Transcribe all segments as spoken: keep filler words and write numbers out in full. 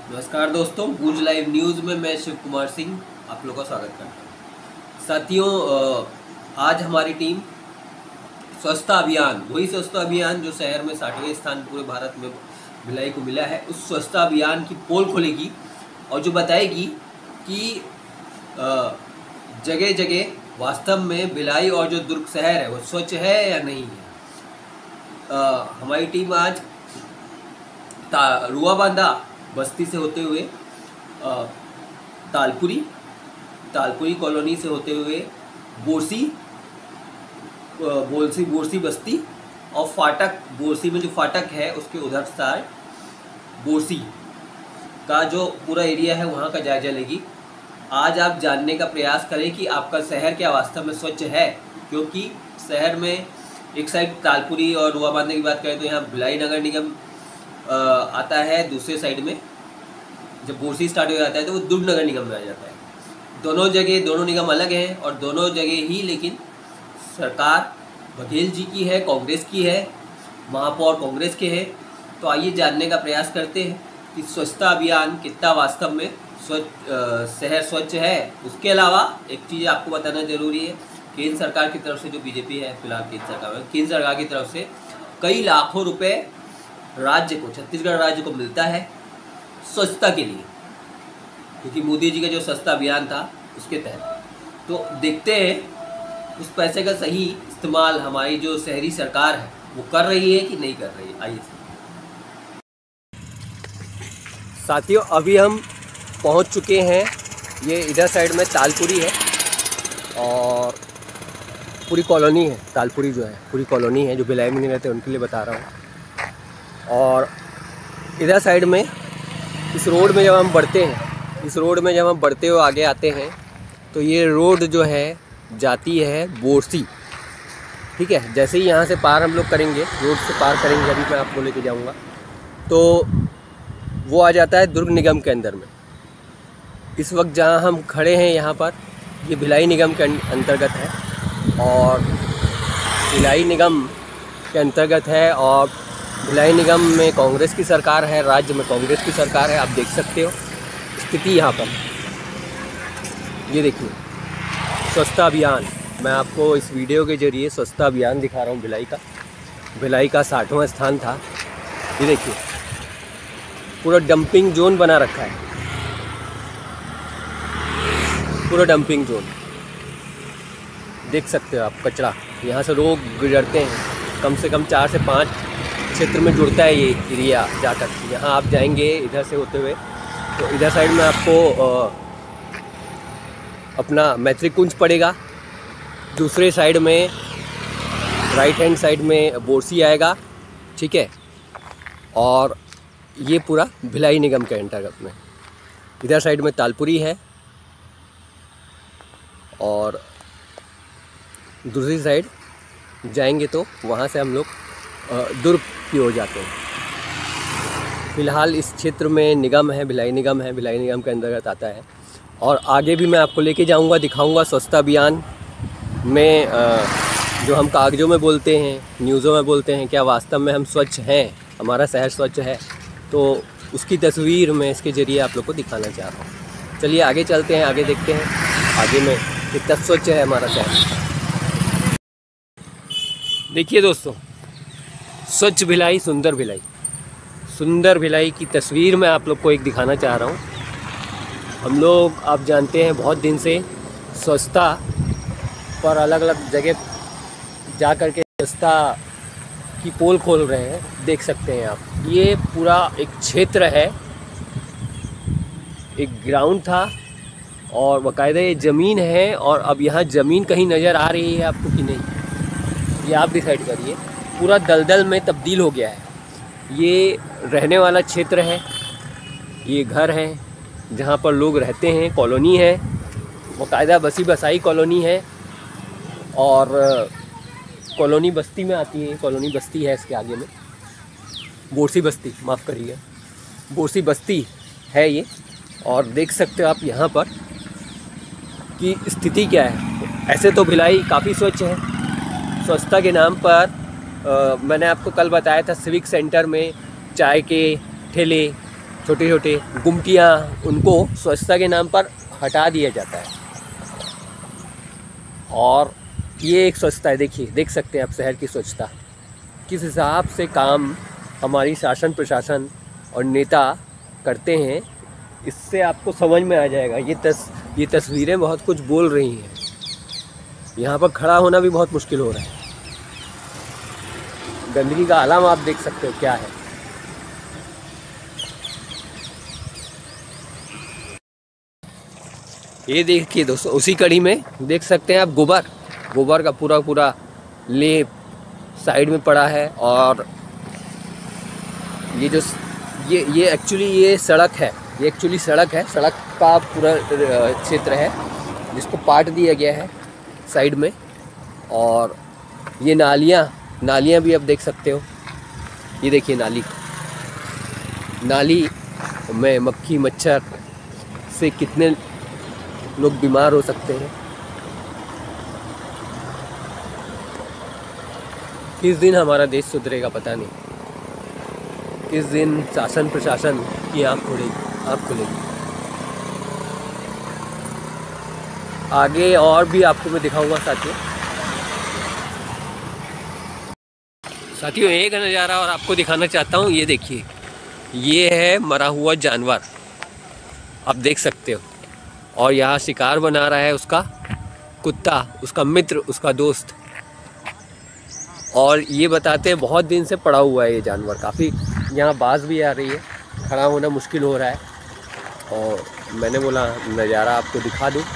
नमस्कार दोस्तों, भुज live news में मैं शिव कुमार सिंह आप लोगों का स्वागत करता हूँ। साथियों, आज हमारी टीम स्वच्छता अभियान, वही स्वच्छता अभियान जो शहर में साठवें स्थान पूरे भारत में भिलाई को मिला है, उस स्वच्छता अभियान की पोल खोलेगी और जो बताएगी कि जगह जगह वास्तव में भिलाई और जो दुर्ग शहर है वो स्वच्छ है या नहीं है। आ, हमारी टीम आज रुआ बांधा बस्ती से होते हुए आ, तालपुरी तालपुरी कॉलोनी से होते हुए बोरसी बोरसी बोरसी बस्ती और फाटक, बोरसी में जो फाटक है उसके उधर साइड बोरसी का जो पूरा एरिया है वहाँ का जायजा लेगी। आज आप जानने का प्रयास करें कि आपका शहर क्या वास्तव में स्वच्छ है, क्योंकि शहर में एक साइड तालपुरी और रुआ बांधे की बात करें तो यहाँ भिलाई नगर निगम आता है, दूसरे साइड में जब बोरसी स्टार्ट हो जाता है तो वो दुर्ग नगर निगम में आ जाता है। दोनों जगह दोनों निगम अलग हैं और दोनों जगह ही लेकिन सरकार बघेल जी की है, कांग्रेस की है, महापौर कांग्रेस के हैं। तो आइए जानने का प्रयास करते हैं कि स्वच्छता अभियान कितना वास्तव में स्वच्छ शहर स्वच्छ है। उसके अलावा एक चीज़ आपको बताना जरूरी है, केंद्र सरकार की तरफ से जो बीजेपी है फिलहाल केंद्र सरकार में केंद्र सरकार की तरफ से कई लाखों रुपए राज्य को, छत्तीसगढ़ राज्य को मिलता है स्वच्छता के लिए, क्योंकि मोदी जी का जो स्वच्छता अभियान था उसके तहत। तो देखते हैं उस पैसे का सही इस्तेमाल हमारी जो शहरी सरकार है वो कर रही है कि नहीं कर रही है। आइए साथियों, अभी हम पहुंच चुके हैं, ये इधर साइड में तालपुरी है और पूरी कॉलोनी है। तालपुरी जो है पूरी कॉलोनी है, जो भिलाई में नहीं रहते उनके लिए बता रहा हूँ। और इधर साइड में इस रोड में जब हम बढ़ते हैं इस रोड में जब हम बढ़ते हुए आगे आते हैं तो ये रोड जो है जाती है बोरसी। ठीक है, जैसे ही यहाँ से पार हम लोग करेंगे, रोड से पार करेंगे, अभी मैं आपको लेके जाऊँगा, तो वो आ जाता है दुर्ग निगम के अंदर में। इस वक्त जहाँ हम खड़े हैं यहाँ पर ये भिलाई निगम के अंतर्गत है और भिलाई निगम के अंतर्गत है और भिलाई निगम में कांग्रेस की सरकार है, राज्य में कांग्रेस की सरकार है। आप देख सकते हो स्थिति यहाँ पर। ये देखिए स्वच्छता अभियान, मैं आपको इस वीडियो के जरिए स्वच्छता अभियान दिखा रहा हूँ भिलाई का। भिलाई का साठवां स्थान था। ये देखिए पूरा डंपिंग जोन बना रखा है, पूरा डंपिंग जोन देख सकते हो आप। कचरा यहाँ से लोग गुजरते हैं, कम से कम चार से पाँच क्षेत्र में जुड़ता है ये एरिया जाकर। यहाँ आप जाएंगे इधर से होते हुए तो इधर साइड में आपको आ, अपना मैत्री कुंज पड़ेगा, दूसरे साइड में राइट हैंड साइड में बोरसी आएगा। ठीक है, और ये पूरा भिलाई निगम के अंतर्गत में। इधर साइड में तालपुरी है और दूसरी साइड जाएंगे तो वहाँ से हम लोग दुर्ग की ओर जाते हैं। फ़िलहाल इस क्षेत्र में निगम है, भिलाई निगम है, भिलाई निगम के अंतर्गत आता है। और आगे भी मैं आपको लेके जाऊंगा, दिखाऊंगा स्वच्छता अभियान में जो हम कागज़ों में बोलते हैं, न्यूज़ों में बोलते हैं, क्या वास्तव में हम स्वच्छ हैं, हमारा शहर स्वच्छ है। तो उसकी तस्वीर मैं इसके ज़रिए आप लोग को दिखाना चाह रहा हूँ। चलिए आगे चलते हैं, आगे देखते हैं आगे में कितना स्वच्छ है हमारा शहर। देखिए दोस्तों, स्वच्छ भिलाई सुंदर भिलाई, सुंदर भिलाई की तस्वीर मैं आप लोग को एक दिखाना चाह रहा हूँ। हम लोग आप जानते हैं बहुत दिन से स्वच्छता पर अलग अलग जगह जा कर के स्वच्छता की पोल खोल रहे हैं। देख सकते हैं आप, ये पूरा एक क्षेत्र है, एक ग्राउंड था और बाकायदा ये ज़मीन है। और अब यहाँ ज़मीन कहीं नज़र आ रही है आपको कि नहीं, ये आप डिसाइड करिए। पूरा दलदल में तब्दील हो गया है। ये रहने वाला क्षेत्र है, ये घर हैं जहाँ पर लोग रहते हैं, कॉलोनी है, बाकायदा बसी बसाई कॉलोनी है और कॉलोनी बस्ती में आती है। कॉलोनी बस्ती है, इसके आगे में बोरसी बस्ती, माफ़ करिए, बोरसी बस्ती है ये। और देख सकते हो आप यहाँ पर कि स्थिति क्या है। ऐसे तो भिलाई काफ़ी स्वच्छ है। स्वच्छता के नाम पर आ, मैंने आपको कल बताया था सिविक सेंटर में चाय के ठेले छोटे छोटे गुमटियाँ, उनको स्वच्छता के नाम पर हटा दिया जाता है। और ये एक स्वच्छता है, देखिए देख सकते हैं आप शहर की स्वच्छता किस हिसाब से काम हमारी शासन प्रशासन और नेता करते हैं, इससे आपको समझ में आ जाएगा। ये तस ये तस्वीरें बहुत कुछ बोल रही हैं। यहाँ पर खड़ा होना भी बहुत मुश्किल हो रहा है। गंदगी का आलम आप देख सकते हो क्या है। ये देखिए दोस्तों, उसी कड़ी में देख सकते हैं आप गोबर गोबर का पूरा पूरा लेप साइड में पड़ा है। और ये जो ये ये एक्चुअली ये सड़क है, ये एक्चुअली सड़क है, सड़क का पूरा क्षेत्र है जिसको पाट दिया गया है साइड में। और ये नालियाँ नालियाँ भी आप देख सकते हो। ये देखिए नाली नाली में मक्खी मच्छर से कितने लोग बीमार हो सकते हैं। किस दिन हमारा देश सुधरेगा पता नहीं, किस दिन शासन प्रशासन की आँख खुलेगी आँख खुलेगी। आगे और भी आपको मैं दिखाऊंगा साथियों। साथियों एक नज़ारा और आपको दिखाना चाहता हूँ। ये देखिए, ये है मरा हुआ जानवर, आप देख सकते हो। और यहाँ शिकार बना रहा है उसका कुत्ता, उसका मित्र, उसका दोस्त। और ये बताते हैं बहुत दिन से पड़ा हुआ है ये जानवर। काफ़ी यहाँ बाज भी आ रही है, खड़ा होना मुश्किल हो रहा है। और मैंने बोला नज़ारा आपको दिखा दूँ।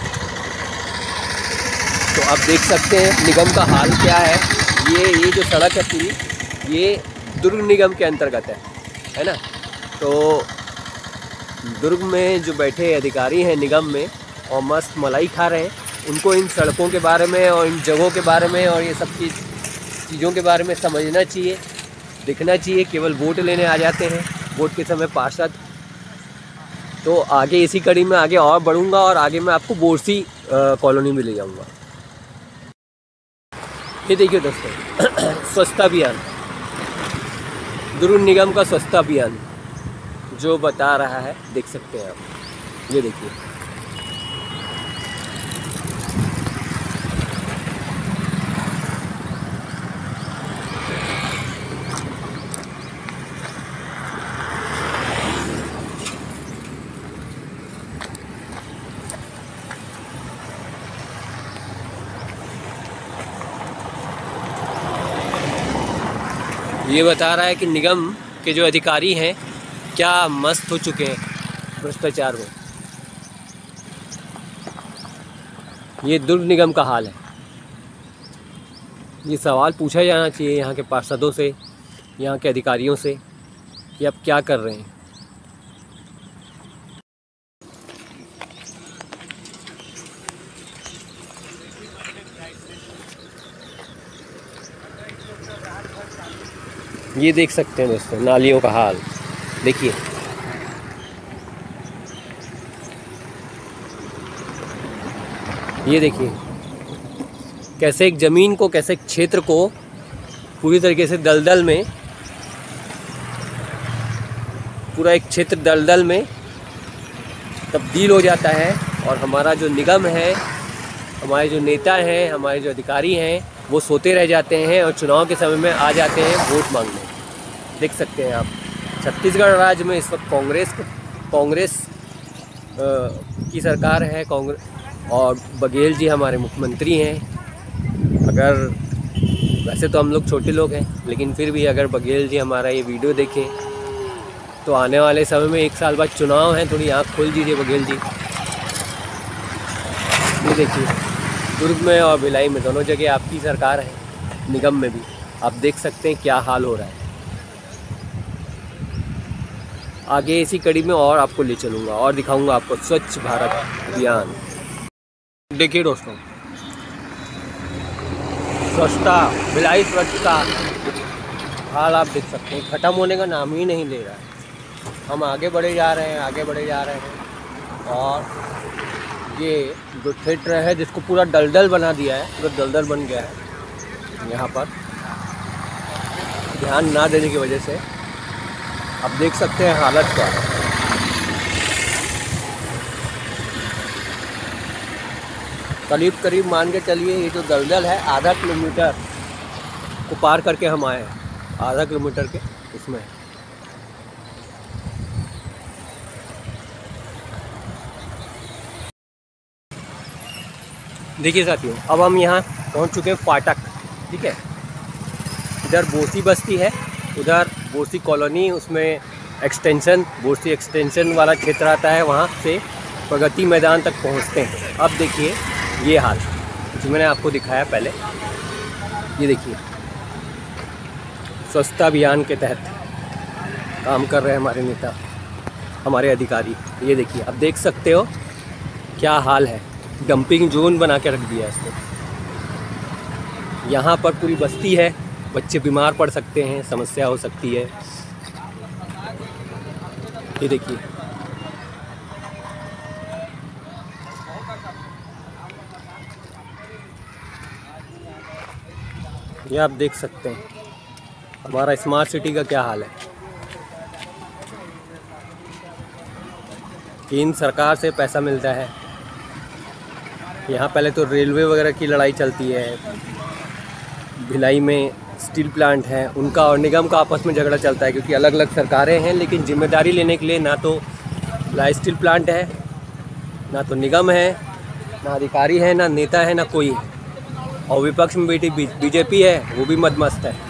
तो आप देख सकते हैं निगम का हाल क्या है। ये ये जो सड़क है पूरी, ये दुर्ग निगम के अंतर्गत है है ना। तो दुर्ग में जो बैठे अधिकारी हैं निगम में और मस्त मलाई खा रहे हैं, उनको इन सड़कों के बारे में और इन जगहों के बारे में और ये सब की चीज़ों के बारे में समझना चाहिए, दिखना चाहिए। केवल वोट लेने आ जाते हैं, वोट के समय पार्षद। तो आगे इसी कड़ी में आगे और बढ़ूँगा और आगे मैं आपको बोरसी कॉलोनी में ले जाऊँगा। ये देखिए दोस्तों, स्वच्छता अभियान, दुर्ग निगम का स्वच्छता अभियान जो बता रहा है, देख सकते हैं आप। ये देखिए, ये बता रहा है कि निगम के जो अधिकारी हैं क्या मस्त हो चुके हैं भ्रष्टाचार में। ये दुर्ग निगम का हाल है। ये सवाल पूछा जाना चाहिए यहाँ के पार्षदों से, यहाँ के अधिकारियों से कि आप क्या कर रहे हैं। ये देख सकते हैं दोस्तों नालियों का हाल, देखिए। ये देखिए कैसे एक ज़मीन को, कैसे एक क्षेत्र को पूरी तरीके से दलदल में, पूरा एक क्षेत्र दलदल में तब्दील हो जाता है। और हमारा जो निगम है, हमारे जो नेता हैं, हमारे जो अधिकारी हैं, वो सोते रह जाते हैं और चुनाव के समय में आ जाते हैं वोट मांगने। देख सकते हैं आप, छत्तीसगढ़ राज्य में इस वक्त कांग्रेस कांग्रेस की सरकार है, कांग्रेस। और बघेल जी हमारे मुख्यमंत्री हैं। अगर वैसे तो हम लोग छोटे लोग हैं, लेकिन फिर भी अगर बघेल जी हमारा ये वीडियो देखें तो आने वाले समय में एक साल बाद चुनाव है, थोड़ी आँख खोल दीजिए बघेल जी। ये देखिए, दुर्ग में और भिलाई में दोनों जगह आपकी सरकार है, निगम में भी। आप देख सकते हैं क्या हाल हो रहा है। आगे इसी कड़ी में और आपको ले चलूँगा और दिखाऊंगा आपको स्वच्छ भारत अभियान। देखिए दोस्तों, स्वच्छता, भिलाई स्वच्छता हाल आप देख सकते हैं, ख़त्म होने का नाम ही नहीं ले रहा है। हम आगे बढ़े जा रहे हैं, आगे बढ़े जा रहे हैं। और ये जो क्षेत्र है जिसको पूरा दलदल बना दिया है, पूरा दलदल बन गया है यहाँ पर, ध्यान ना देने की वजह से। अब देख सकते हैं हालत क्या है। करीब करीब मान के चलिए ये जो दलदल है आधा किलोमीटर को पार करके हम आए हैं, आधा किलोमीटर के इसमें। देखिए साथियों, अब हम यहाँ पहुँच चुके हैं फाटक, ठीक है। इधर बोसी बस्ती है, उधर बोसी कॉलोनी, उसमें एक्सटेंशन, बोसी एक्सटेंशन वाला क्षेत्र आता है, वहाँ से प्रगति मैदान तक पहुँचते हैं। अब देखिए ये हाल जो मैंने आपको दिखाया पहले, ये देखिए स्वच्छता अभियान के तहत काम कर रहे हैं हमारे नेता, हमारे अधिकारी। ये देखिए, अब देख सकते हो क्या हाल है। डंपिंग जोन बना के रख दिया है इसको। यहाँ पर पूरी बस्ती है, बच्चे बीमार पड़ सकते हैं, समस्या हो सकती है। ये देखिए, ये आप देख सकते हैं हमारा स्मार्ट सिटी का क्या हाल है। केंद्र सरकार से पैसा मिलता है। यहाँ पहले तो रेलवे वगैरह की लड़ाई चलती है, भिलाई में स्टील प्लांट है, उनका और निगम का आपस में झगड़ा चलता है, क्योंकि अलग अलग सरकारें हैं। लेकिन जिम्मेदारी लेने के लिए ना तो भिलाई स्टील प्लांट है, ना तो निगम है, ना अधिकारी है, ना नेता है, ना कोई है। और विपक्ष में बैठी बीजेपी है, वो भी मदमस्त है।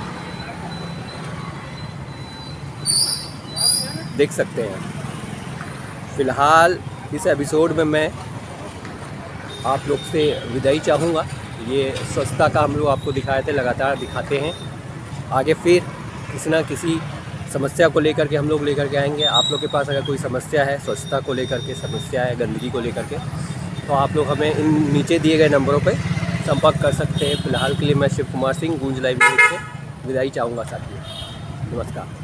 देख सकते हैं। फ़िलहाल इस एपिसोड में मैं आप लोग से विदाई चाहूँगा। ये स्वच्छता का हम लोग आपको दिखाए थे, लगातार दिखाते हैं। आगे फिर किसी ना किसी समस्या को लेकर के हम लोग लेकर के आएंगे। आप लोग के पास अगर कोई समस्या है, स्वच्छता को लेकर के समस्या है, गंदगी को लेकर के, तो आप लोग हमें इन नीचे दिए गए नंबरों पे संपर्क कर सकते हैं। फिलहाल के लिए मैं शिव कुमार सिंह गूंज लाइव न्यूज़ से विदाई चाहूँगा साथियों। नमस्कार।